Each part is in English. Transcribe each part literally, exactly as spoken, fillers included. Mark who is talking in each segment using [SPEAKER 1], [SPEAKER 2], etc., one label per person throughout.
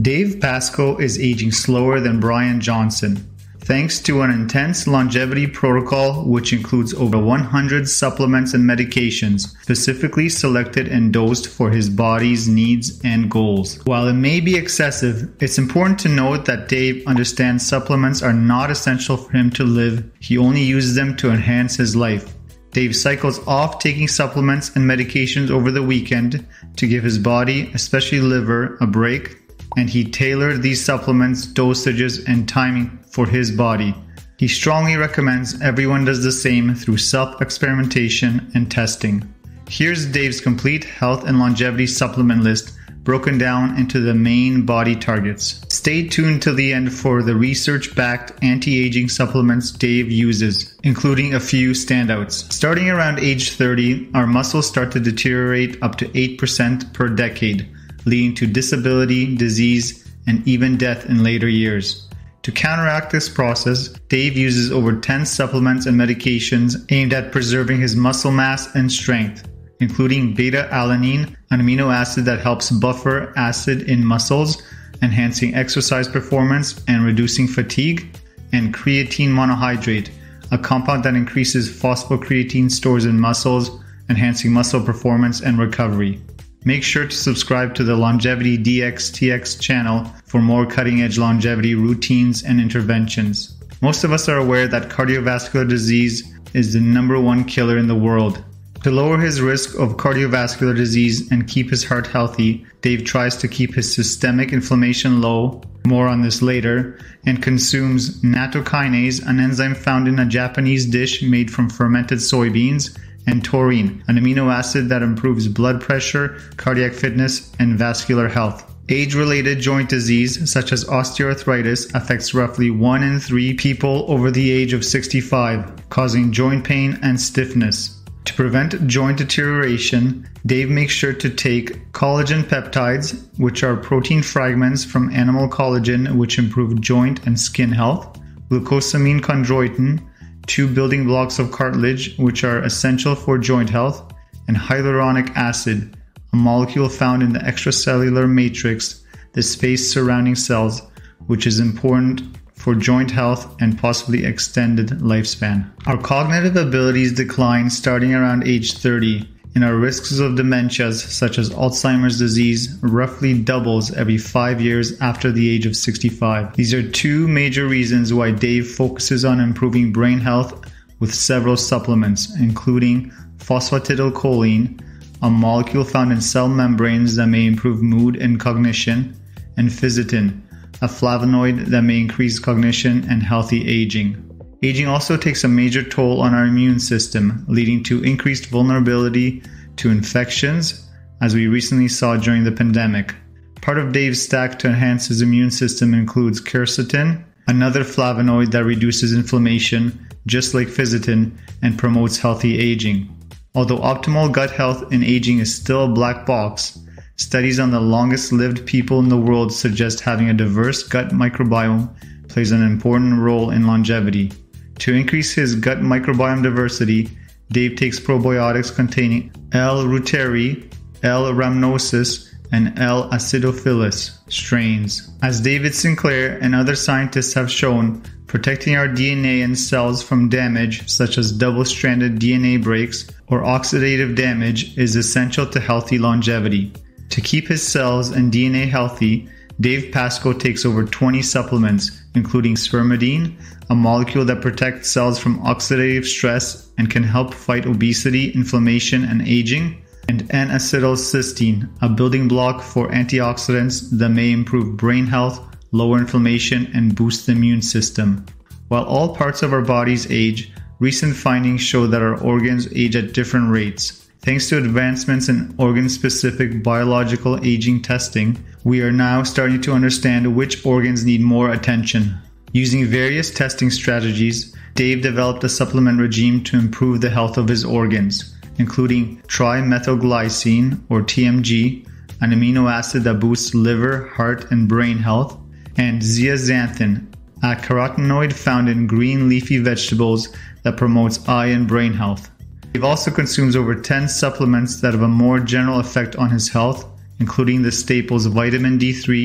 [SPEAKER 1] Dave Pascoe is aging slower than Bryan Johnson, thanks to an intense longevity protocol which includes over one hundred supplements and medications specifically selected and dosed for his body's needs and goals. While it may be excessive, it's important to note that Dave understands supplements are not essential for him to live. He only uses them to enhance his life. Dave cycles off taking supplements and medications over the weekend to give his body, especially liver, a break, and he tailored these supplements, dosages, and timing for his body. He strongly recommends everyone does the same through self-experimentation and testing. Here's Dave's complete health and longevity supplement list broken down into the main body targets. Stay tuned till the end for the research-backed anti-aging supplements Dave uses, including a few standouts. Starting around age thirty, our muscles start to deteriorate up to eight percent per decade, leading to disability, disease, and even death in later years. To counteract this process, Dave uses over ten supplements and medications aimed at preserving his muscle mass and strength, including beta-alanine, an amino acid that helps buffer acid in muscles, enhancing exercise performance and reducing fatigue, and creatine monohydrate, a compound that increases phosphocreatine stores in muscles, enhancing muscle performance and recovery. Make sure to subscribe to the Longevity D X T X channel for more cutting-edge longevity routines and interventions. Most of us are aware that cardiovascular disease is the number one killer in the world. To lower his risk of cardiovascular disease and keep his heart healthy, Dave tries to keep his systemic inflammation low, more on this later, and consumes nattokinase, an enzyme found in a Japanese dish made from fermented soybeans, and taurine, an amino acid that improves blood pressure, cardiac fitness, and vascular health. Age-related joint disease, such as osteoarthritis, affects roughly one in three people over the age of sixty-five, causing joint pain and stiffness. To prevent joint deterioration, Dave makes sure to take collagen peptides, which are protein fragments from animal collagen which improve joint and skin health, glucosamine chondroitin, two building blocks of cartilage which are essential for joint health, and hyaluronic acid, a molecule found in the extracellular matrix, the space surrounding cells, which is important for joint health and possibly extended lifespan. Our cognitive abilities decline starting around age thirty, and our risks of dementias such as Alzheimer's disease roughly doubles every five years after the age of sixty-five. These are two major reasons why Dave focuses on improving brain health with several supplements, including phosphatidylcholine, a molecule found in cell membranes that may improve mood and cognition, and physitin, a flavonoid that may increase cognition and healthy aging. Aging also takes a major toll on our immune system, leading to increased vulnerability to infections, as we recently saw during the pandemic. Part of Dave's stack to enhance his immune system includes quercetin, another flavonoid that reduces inflammation, just like physitin, and promotes healthy aging. Although optimal gut health in aging is still a black box, studies on the longest-lived people in the world suggest having a diverse gut microbiome plays an important role in longevity. To increase his gut microbiome diversity, Dave takes probiotics containing L. reuteri, L. rhamnosus, and L. acidophilus strains. As David Sinclair and other scientists have shown, protecting our D N A and cells from damage such as double-stranded D N A breaks or oxidative damage is essential to healthy longevity. To keep his cells and D N A healthy, Dave Pascoe takes over twenty supplements, including spermidine, a molecule that protects cells from oxidative stress and can help fight obesity, inflammation, and aging, and N-acetylcysteine, a building block for antioxidants that may improve brain health, lower inflammation, and boost the immune system. While all parts of our bodies age, recent findings show that our organs age at different rates. Thanks to advancements in organ-specific biological aging testing, we are now starting to understand which organs need more attention. Using various testing strategies, Dave developed a supplement regime to improve the health of his organs, including trimethylglycine, or T M G, an amino acid that boosts liver, heart, and brain health, and zeaxanthin, a carotenoid found in green leafy vegetables that promotes eye and brain health. Dave also consumes over ten supplements that have a more general effect on his health, including the staples vitamin D three,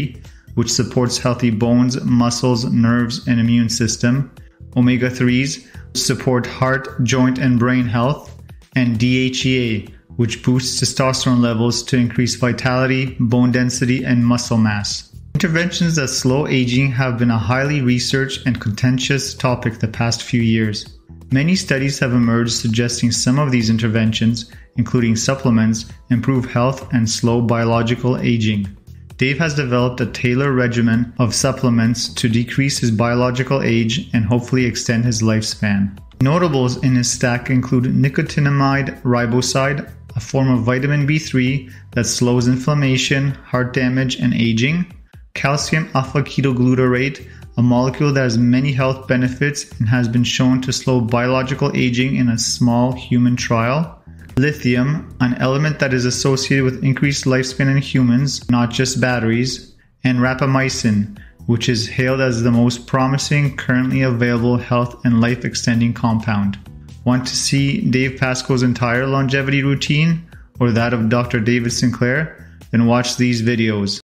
[SPEAKER 1] which supports healthy bones, muscles, nerves, and immune system. omega threes, which support heart, joint, and brain health. And D H E A, which boosts testosterone levels to increase vitality, bone density, and muscle mass. Interventions that slow aging have been a highly researched and contentious topic the past few years. Many studies have emerged suggesting some of these interventions, including supplements, improve health and slow biological aging. Dave has developed a tailored regimen of supplements to decrease his biological age and hopefully extend his lifespan. Notables in his stack include nicotinamide riboside, a form of vitamin B three that slows inflammation, heart damage, and aging; calcium alpha-ketoglutarate, a molecule that has many health benefits and has been shown to slow biological aging in a small human trial; lithium, an element that is associated with increased lifespan in humans, not just batteries; and rapamycin, which is hailed as the most promising currently available health and life-extending compound. Want to see Dave Pascoe's entire longevity routine or that of Doctor David Sinclair? Then watch these videos.